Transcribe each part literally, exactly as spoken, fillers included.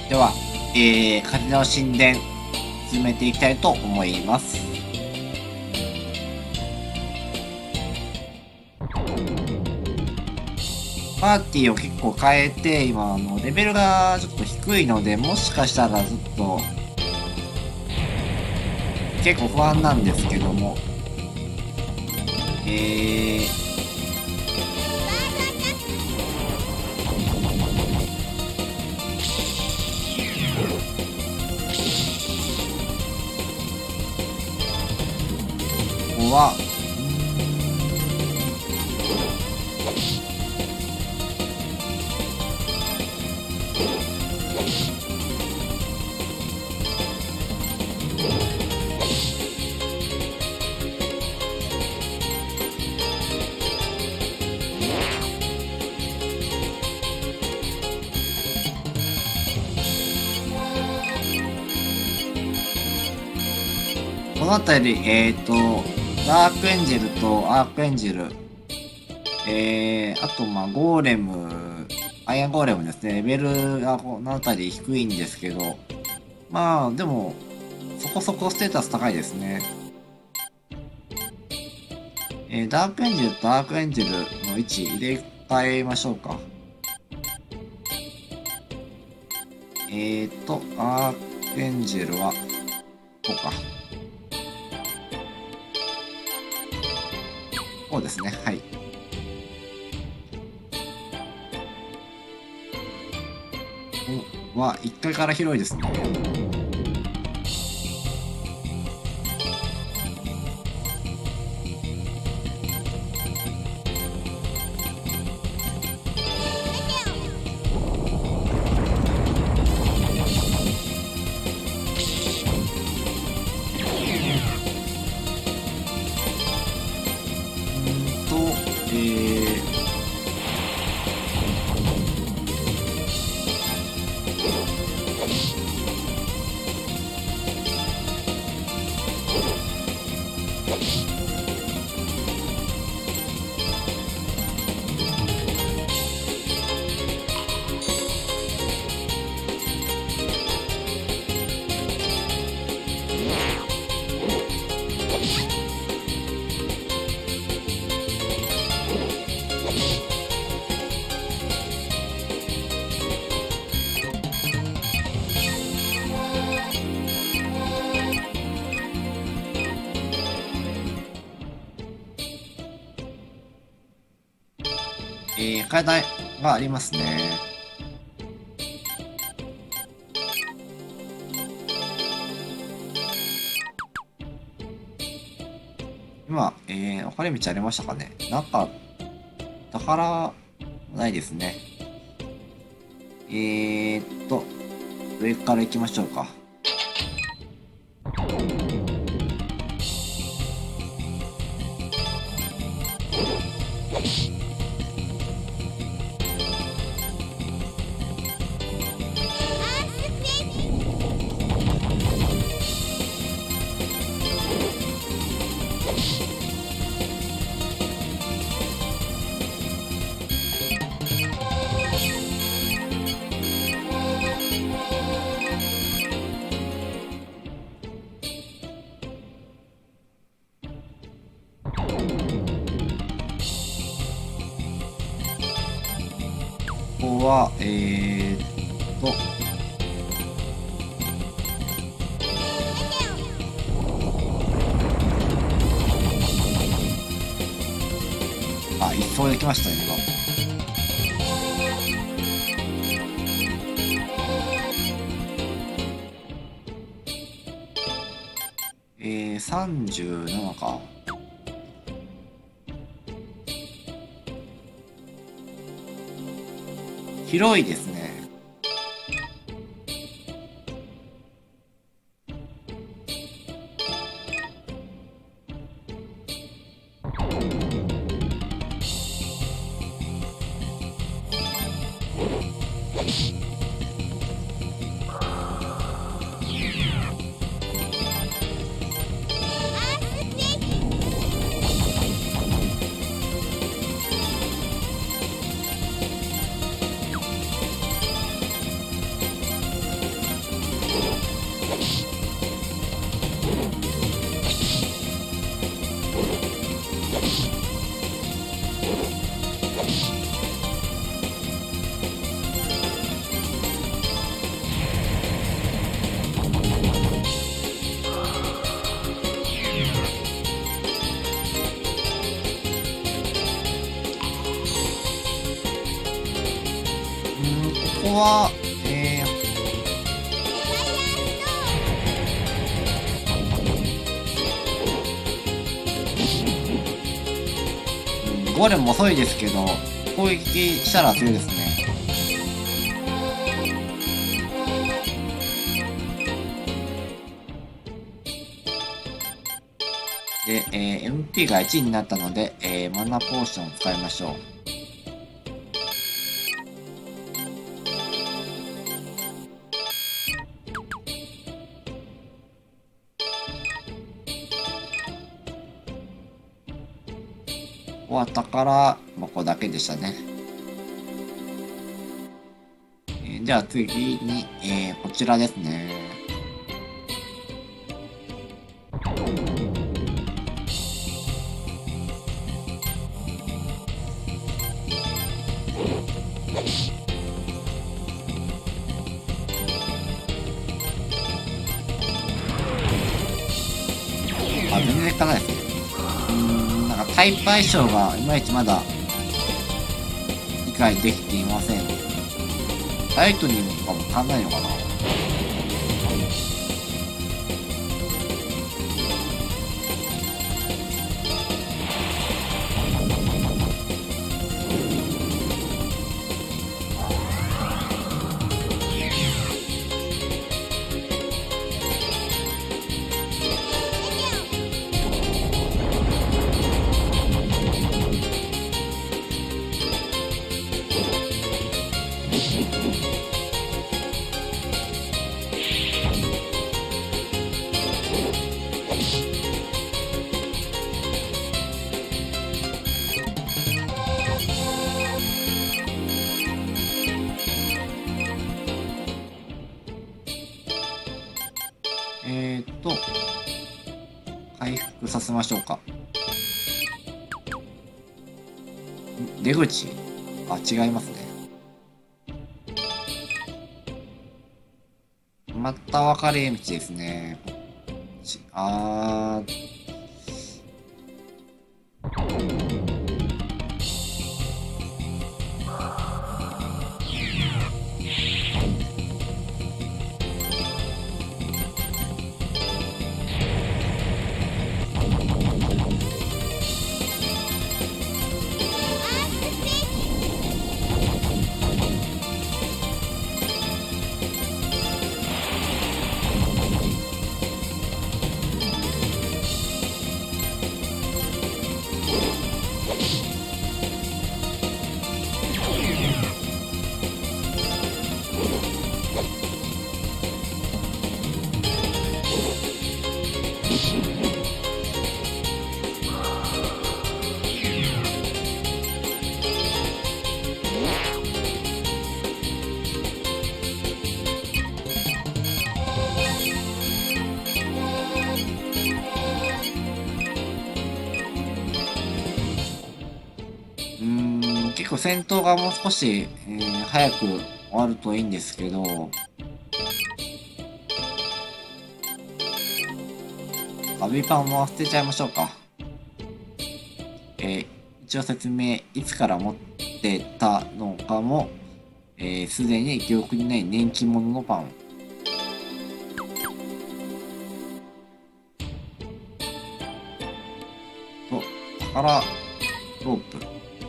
では、えー、風の神殿、進めていきたいと思います。パーティーを結構変えて、今、あの、レベルがちょっと低いので、もしかしたらずっと、結構不安なんですけども、えー、ここは、この辺り、えっと、ダークエンジェルとアークエンジェル、えー、あと、まあ、ゴーレム、アイアンゴーレムですね。レベルがこの辺り低いんですけど、まあ、でも、そこそこステータス高いですね。えー、ダークエンジェルとアークエンジェルの位置入れ替えましょうか。えーと、アークエンジェルは、こうか。こうですね、はい。おは、いっかいから広いですね。えー、階段がありますね。今、えー、分かれ道ありましたかね。なんか、宝、ないですね。えーっと、上から行きましょうか。ここは、えーっと、あ、一層できましたね、今。えー、さんじゅうななか。広いですね。 は、えー、うん、ゴーレムも遅いですけど、攻撃したら強いですね。で、えー、エムピー がいちいになったので、えー、マナポーションを使いましょう。ここは宝箱だけでしたね。えー、じゃあ次に、えー、こちらですね。あ、全然いかないですね。うーん、なんかタイプ相性がいまいちまだ理解できていません。ライトニングとかも足んないのかな。えーっと、回復させましょうか。ん出口、あ、違いますね。また分かれ道ですね。ちあー、うーん、結構戦闘がもう少し、えー早く終わるといいんですけど、アビパンも捨てちゃいましょうか。えー一応説明、いつから持ってたのかも、す、えー、で、に記憶にない年金物のパン。と、宝ロープ。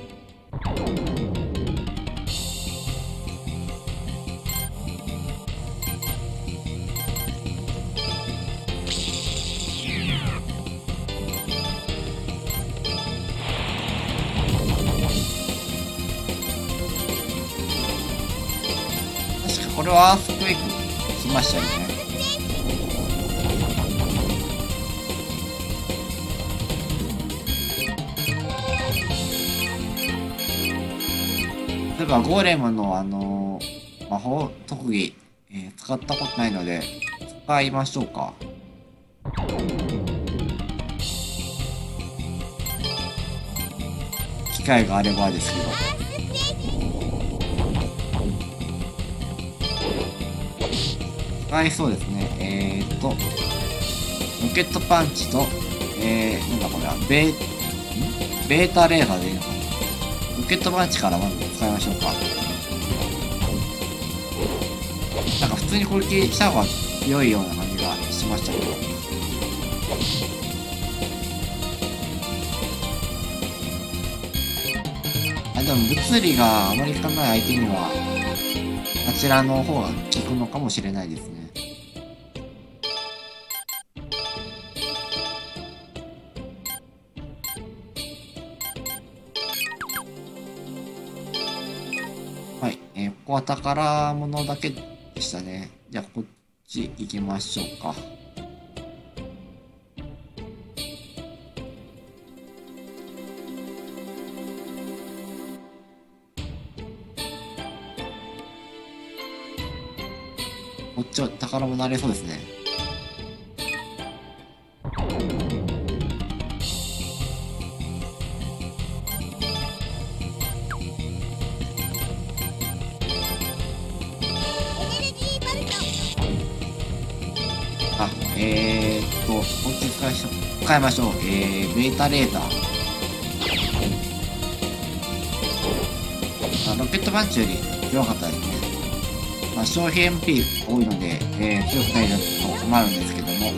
確かこれはアースクエイク来ましたよね。例えばゴーレムのあのー、魔法特技、えー使ったことないので使いましょうか。機会があればですけど。使いそうですね。えーっと、ロケットパンチと、えー、なんだこれは、ベー、んベータレーザーでいいのかな。ロケットパンチからまず使いましょうか。 普通に攻撃した方が強いような感じがしましたけど。あ、でも物理があまり効かない相手には、あちらの方が効くのかもしれないですね。はい、えー、ここは宝物だけでしたね。じゃあこっち行きましょうか。こっちは宝物ありそうですね。あ、えーっと、こっち使いしょ使いましょう。えー、ベータレーター。あ、ロケットパンチより強かったですね。まあ、消費 エムピー 多いので、えー、強くないと困るんですけども。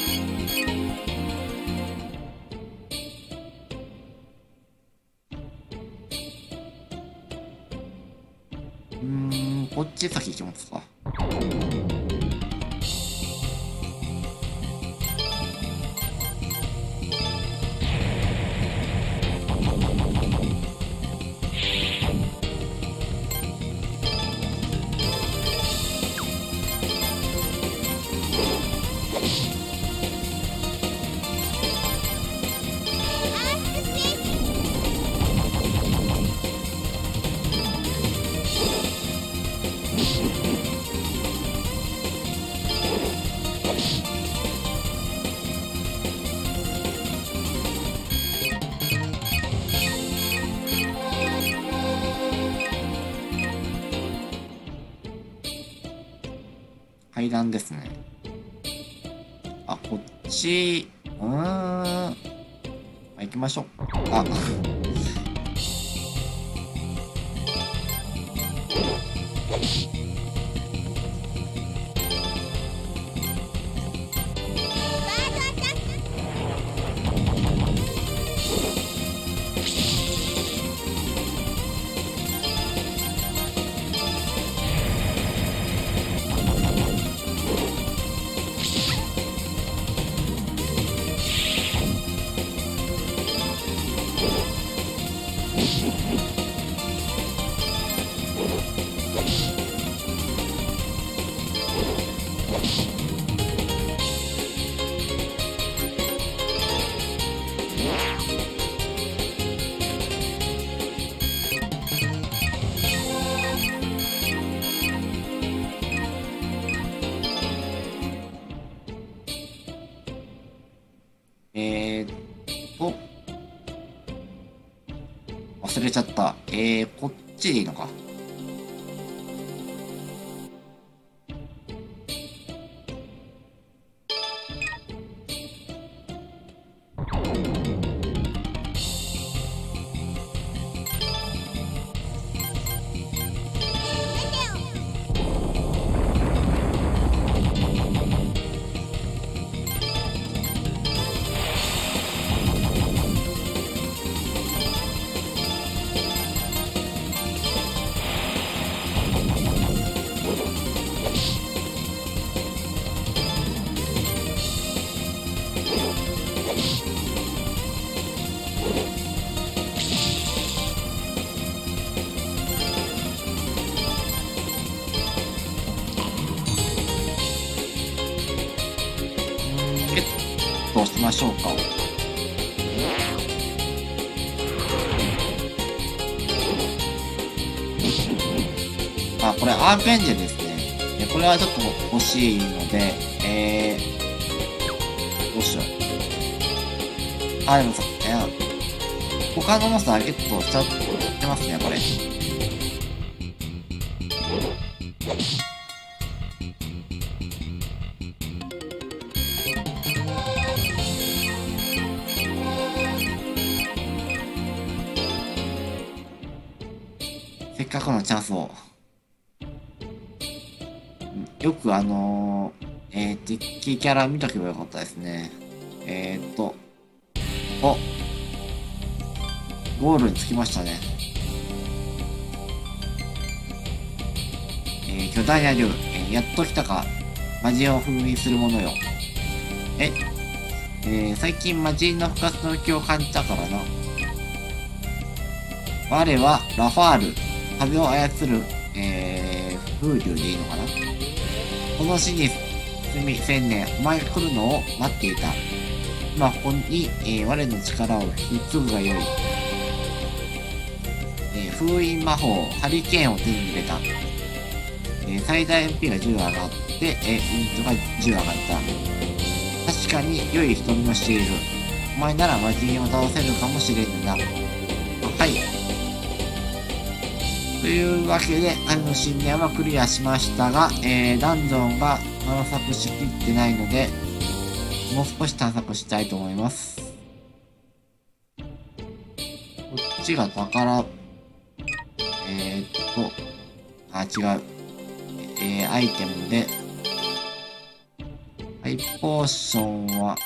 うーん、こっち先行きますか。階段ですね。あ、こっち、うーん。あ、行きましょう。あ、えーっと、忘れちゃった。えー、こっちでいいのか。ゲットしましょうか。あ、これアークエンジェルですね。でこれはちょっと欲しいので、えー、どうしよう。あ、でもさ、いや、他のモンスターゲットしちゃってますね、これ。せっかくのチャンスを。よよくあのー、えー、敵キャラ見とけばよかったですね。えーっと、お、ゴールに着きましたね。えー、巨大な竜、えー、やっと来たか。魔人を封印するものよ。え、えー、最近魔人の復活の気を感じたからな。我はラファール、風を操る、えー、風流でいいのかな。この死に住み千年、お前が来るのを待っていた。今ここに、えー、我の力を引き継ぐがよい。えー、封印魔法、ハリケーンを手に入れた。えー、最大 エムピー がじゅう上がって、えー、イントがじゅう上がった。確かに良い瞳をしている。お前なら魔人を倒せるかもしれんな。はい。というわけで、神の神殿はクリアしましたが、えー、ダンジョンが探索しきってないので、もう少し探索したいと思います。こっちが宝、えー、っと、あ、違う。えー、アイテムで、ハイポーションは、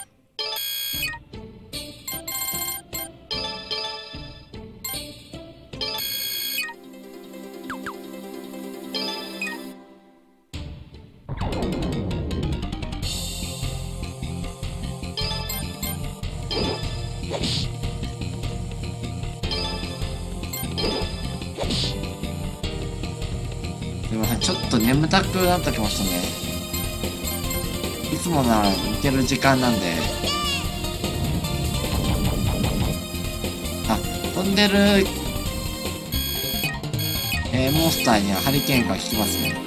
すいません、ちょっと眠たくなってきましたね。いつもなら寝てる時間なんで。あ、飛んでる、えー、モンスターにはハリケーンが効きますね。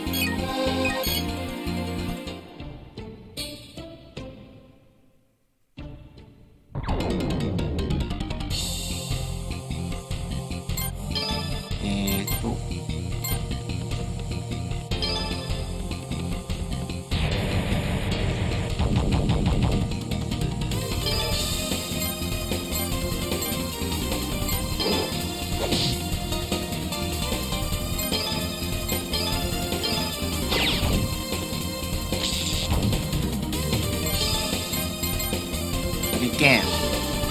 えーと、ハリケーン。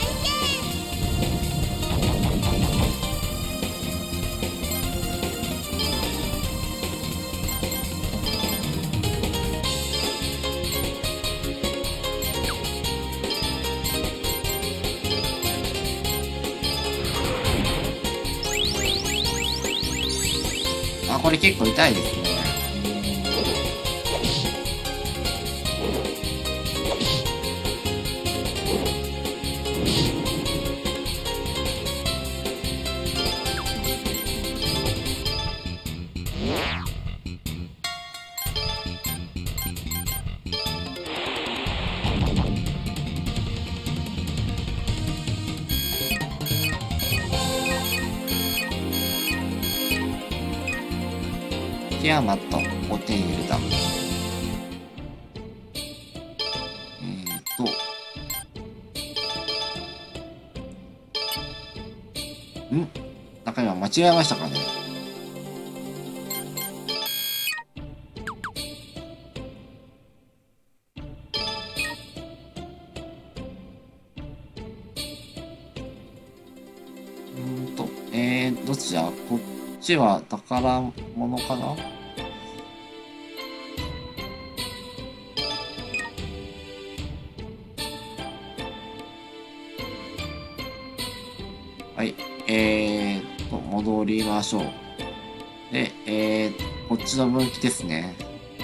あ、これ結構痛いですね。ティアマットを手に入れた。えーと、んなんか今間違えましたかね。うーんと、えー、どっちだこっちは宝物かな。はい。えーと、戻りましょう。で、えー、こっちの分岐ですね。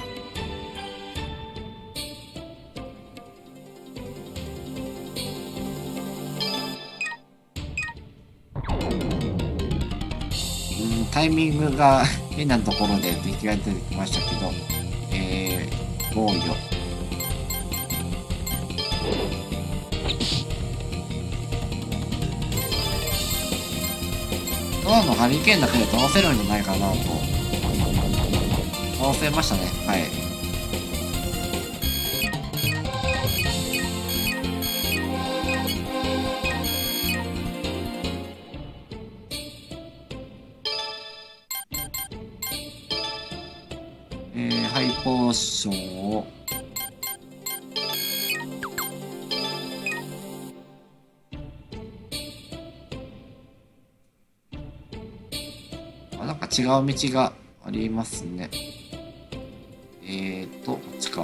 うん、タイミングが変なところで敵が出てきましたけど、えー、防御。ドアのハリケーンだけで倒せるんじゃないかなと。倒せましたね。はい。えー、ハイポーションを、あ、なんか違う道がありますね。えーと、こっちか。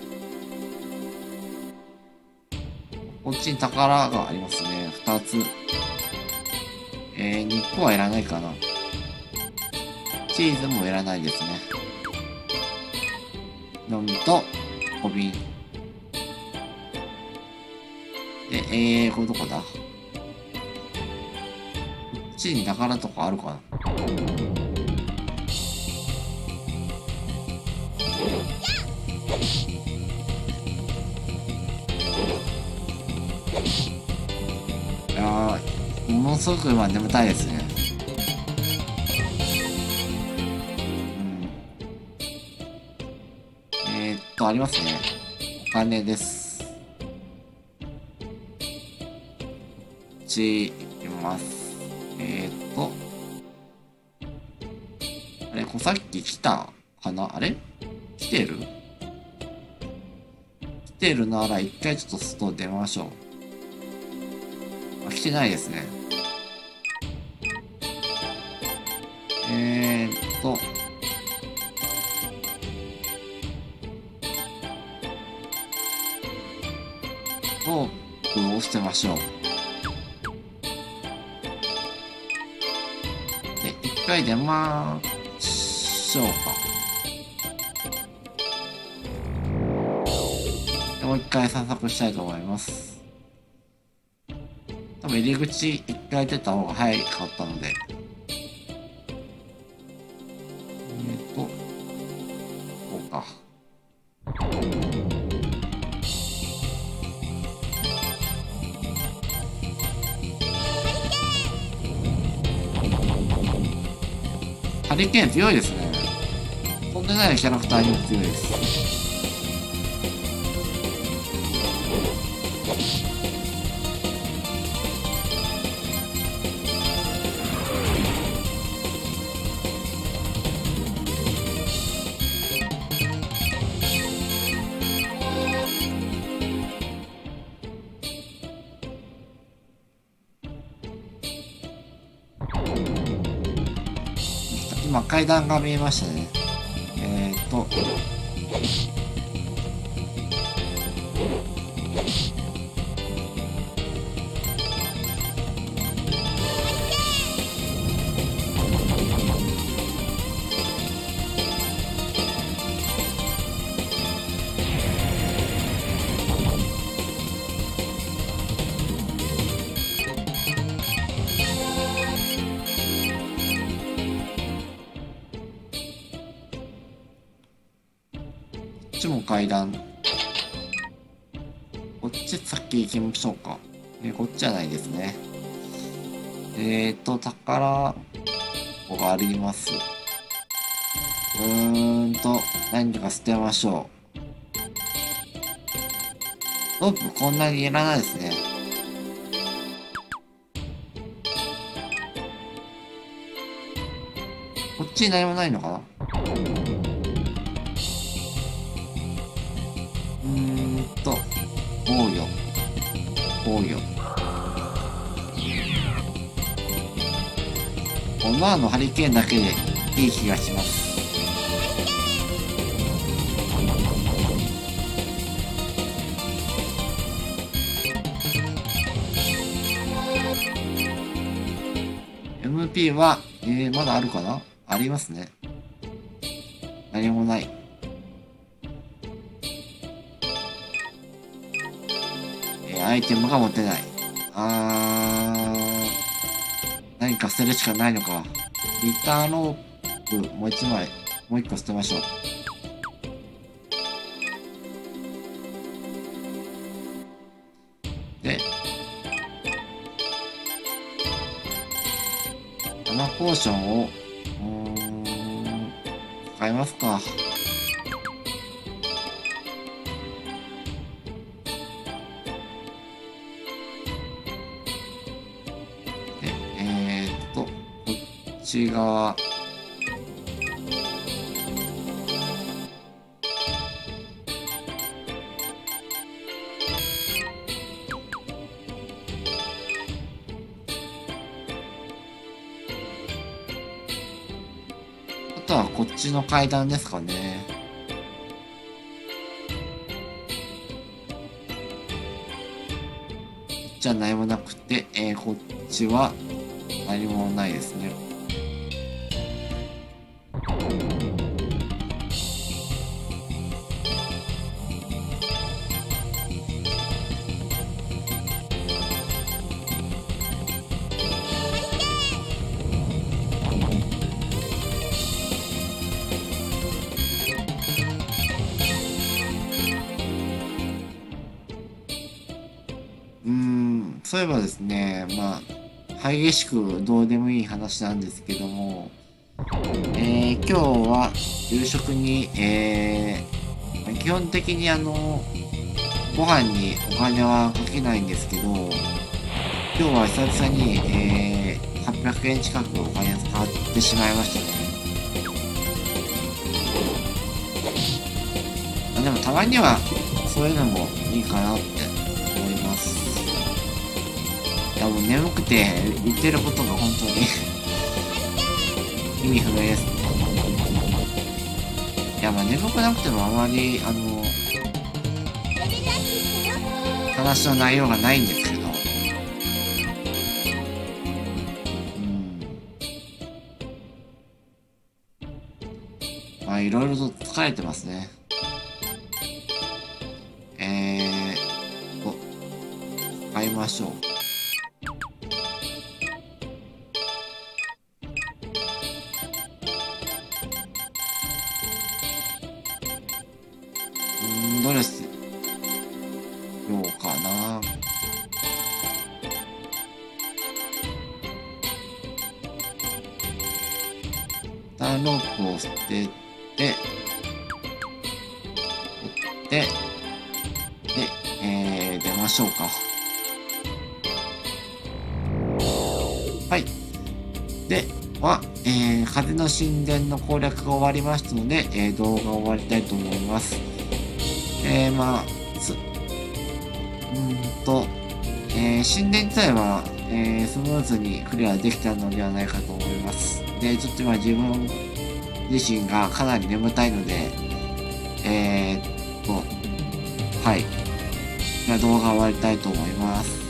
こっちに宝がありますね。二つ。えー、にこはいらないかな。チーズもいらないですね。のみと、小瓶。で、えー、これどこだ？こっちに宝とかあるかな？いやー、ものすごく今眠たいですね。うん。えー、っと、ありますね。お金です。こっち行きます。えー、っと、あれ、こさっき来たかな？あれ来てる来てるなら一回ちょっと外出ましょう。あ、来てないですね。えーっと、ロープを捨てましょう。で、一回出ましょうか。で、もう一回散策したいと思います。多分入り口一回出た方が早かったので。えっと、こうか。ハリケーン強いですね。飛んでないキャラクターにも強いです。今階段が見えましたね。えーっと、こっちも階段。こっち先行きましょうか。えー、こっちじゃないですね。えーと、宝箱があります。うーんと、何か捨てましょう。ロープこんなにいらないですね。こっちに何もないのかな？うーんと、こうよ。こうよ。このあのハリケーンだけでいい気がします。エムピー は、えー、まだあるかな？ありますね。何もない。えー、アイテムが持てない。あー、何か捨てるしかないのか。リターンロープ、もう一枚、もう一個捨てましょう。で、生ポーションを、うーん、使いますか。で、えーっと、こっち側。 はこっちの階段ですかね。こっちは何もなくて、えー、こっちは何もないですね。うーん、そういえばですね、まあ、激しくどうでもいい話なんですけども、えー、今日は夕食に、えー、基本的にあの、ご飯にお金はかけないんですけど、今日は久々に、えー、はっぴゃくえん近くお金使ってしまいましたね。まあ、でもたまにはそういうのもいいかなって思います。いやもう眠くて言ってることが本当に意味不明ですね。いやまあ眠くなくてもあまりあの話の内容がないんですけど、うん、まあいろいろと疲れてますね。えーと、買いましょう。うん、ドレス、ようかな。一旦ロープを捨てて、取って、で、えー、出ましょうか。はい。では、えー、風の神殿の攻略が終わりましたので、えー、動画を終わりたいと思います。えー、まあ、す、うーんと、えー、神殿自体は、えー、スムーズにクリアできたのではないかと思います。で、ちょっと今自分自身がかなり眠たいので、えーっと、はい。動画終わりたいと思います。